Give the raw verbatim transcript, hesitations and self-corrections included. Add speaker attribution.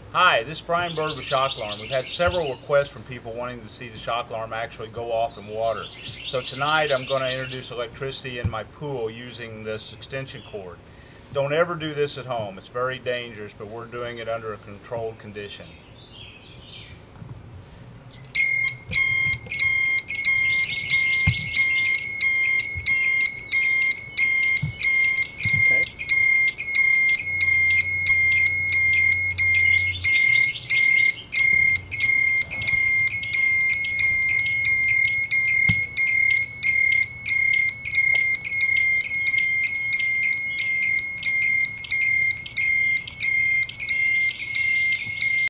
Speaker 1: Hi, this is Brian Bird with ShockAlarm. We've had several requests from people wanting to see the shock alarm actually go off in water. So tonight I'm going to introduce electricity in my pool using this extension cord. Don't ever do this at home. It's very dangerous, but we're doing it under a controlled condition.